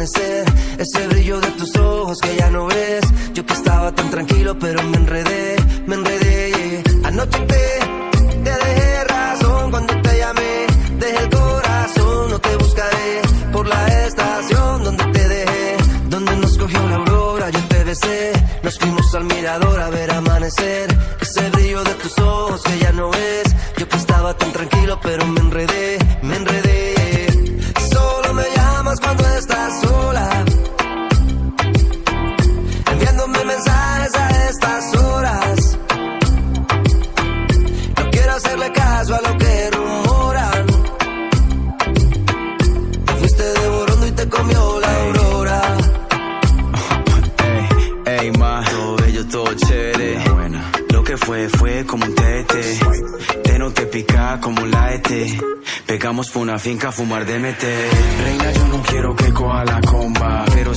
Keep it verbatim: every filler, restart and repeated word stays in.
amanecer. Ese brillo de tus ojos que ya no ves. Yo que estaba tan tranquilo pero me enredé, me enredé. Anoche te, te dejé razón cuando te llamé. Dejé el corazón, no te buscaré por la estación donde te dejé, donde nos cogió la aurora. Yo te besé, nos fuimos al mirador a ver amanecer. Ese brillo de tus ojos que ya no ves. Yo que estaba tan tranquilo pero me enredé, me enredé. Solo me llamas cuando estás sola, enviándome mensajes a estas horas. No quiero hacerle caso a lo que rumoran. Te fuiste devorando y te comió la aurora. Ey, ey, ma, todo bello, todo chévere. Lo que fue, fue como un tete. Te no te pica como un laete. Pegamos por una finca a fumar D M T. Reina, yo no quiero que coja la comba, pero